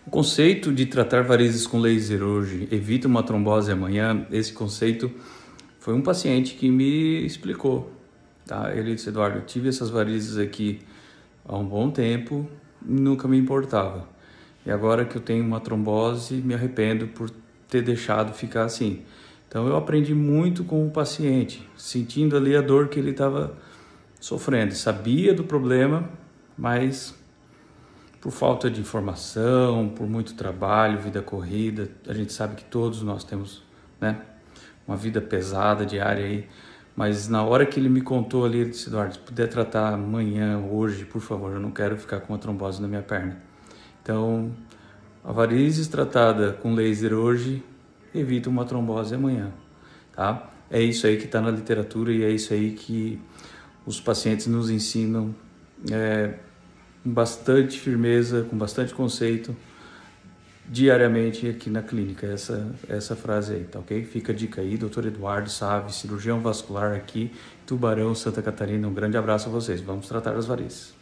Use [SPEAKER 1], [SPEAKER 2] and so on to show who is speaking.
[SPEAKER 1] O conceito de tratar varizes com laser hoje evita uma trombose amanhã, esse conceito foi um paciente que me explicou. Tá? Ele disse: Eduardo, eu tive essas varizes aqui há um bom tempo, nunca me importava. E agora que eu tenho uma trombose, me arrependo por ter deixado ficar assim. Então eu aprendi muito com o paciente, sentindo ali a dor que ele estava sofrendo. Sabia do problema, mas por falta de informação, por muito trabalho, vida corrida, a gente sabe que todos nós temos, né, uma vida pesada diária aí, mas na hora que ele me contou ali, ele disse: Eduardo, se puder tratar amanhã, hoje, por favor, eu não quero ficar com uma trombose na minha perna. Então, a varizes tratada com laser hoje evita uma trombose amanhã, tá? É isso aí que está na literatura e é isso aí que os pacientes nos ensinam com bastante firmeza, com bastante conceito, diariamente aqui na clínica, essa frase aí, tá ok? Fica a dica aí, Dr. Eduardo Save, cirurgião vascular aqui, Tubarão, Santa Catarina. Um grande abraço a vocês. Vamos tratar as varizes.